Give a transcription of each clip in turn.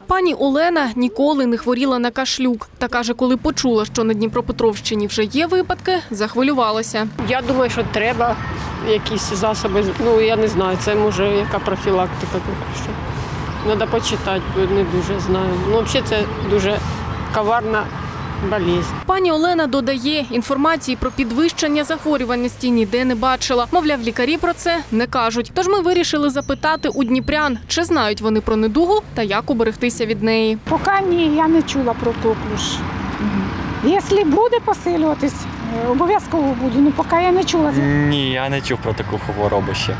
Пані Олена ніколи не хворіла на кашлюк. Та каже, коли почула, що на Дніпропетровщині вже є випадки, захвилювалася. Я думаю, що треба якісь засоби. Ну, я не знаю, це може яка профілактика. Треба почитати, бо не дуже знаю. Ну, взагалі це дуже коварна болезнь. Пані Олена додає, інформації про підвищення захворюваності ніде не бачила. Мовляв, лікарі про це не кажуть. Тож ми вирішили запитати у дніпрян, чи знають вони про недугу та як уберегтися від неї. Поки ні, я не чула про коклюш. Якщо буде посилюватись, обов'язково буду, але поки я не чула. Ні, я не чув про таку хворобу ще.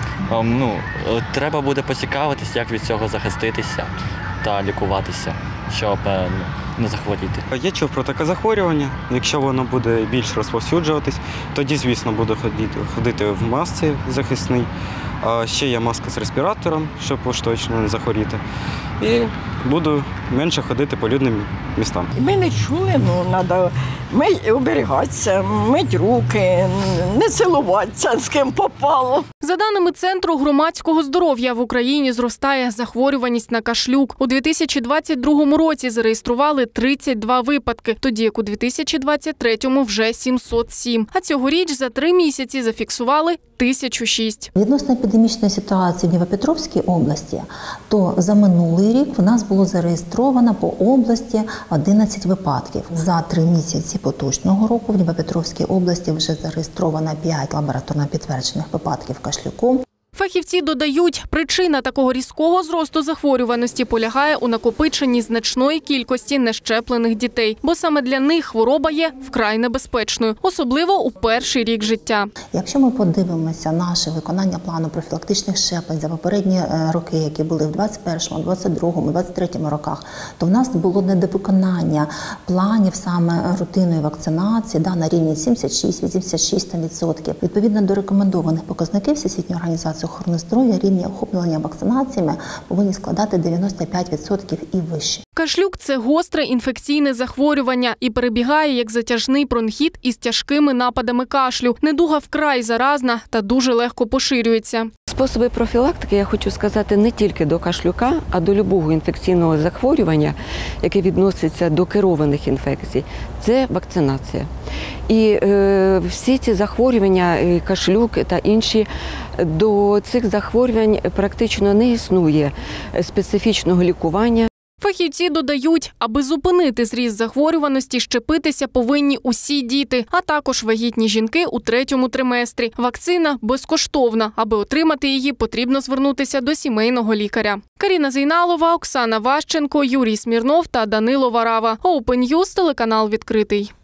Треба буде поцікавитись, як від цього захиститися та лікуватися, щоб не захворіти. Я чув про таке захворювання. Якщо воно буде більш розповсюджуватись, тоді, звісно, буду ходити в масці захисній. А ще є маска з респіратором, щоб уж точно не захворіти. І буду менше ходити по людним містам. Ми не чули, треба оберігатися, мити руки, не цілуватися з ким попало. За даними Центру громадського здоров'я, в Україні зростає захворюваність на кашлюк. У 2022 році зареєстрували 32 випадки, тоді як у 2023 вже 707. А цьогоріч за 3 місяці зафіксували 1006. Відносно епідемічної ситуації в Дніпропетровській області, то за минулий рік в нас було зареєстровано по області 11 випадків. За 3 місяці поточного року в Дніпропетровській області вже зареєстровано 5 лабораторно підтверджених випадків кашлюку. Фахівці додають, причина такого різкого зросту захворюваності полягає у накопиченні значної кількості нещеплених дітей, бо саме для них хвороба є вкрай небезпечною, особливо у перший рік життя. Якщо ми подивимося наше виконання плану профілактичних щеплень за попередні роки, які були в 2021, 2022, 2023 роках, то в нас було недовиконання планів саме рутинної вакцинації на рівні 76-86%. Відповідно до рекомендованих показників Всесвітньої організації охорони здоров'я, рівні охоплення вакцинаціями повинні складати 95% і вище. Кашлюк – це гостре інфекційне захворювання і перебігає як затяжний бронхіт із тяжкими нападами кашлю. Недуга вкрай заразна та дуже легко поширюється. Способи профілактики, я хочу сказати, не тільки до кашлюка, а до будь-якого інфекційного захворювання, яке відноситься до керованих інфекцій, це вакцинація. І всі ці захворювання, кашлюк та інші, до цих захворювань практично не існує специфічного лікування. Фахівці додають, аби зупинити зріст захворюваності, щепитися повинні усі діти, а також вагітні жінки у 3-му триместрі. Вакцина безкоштовна. Аби отримати її, потрібно звернутися до сімейного лікаря. Каріна Зейналова, Оксана Ващенко, Юрій Смірнов та Данило Варава. Open News, телеканал «Відкритий».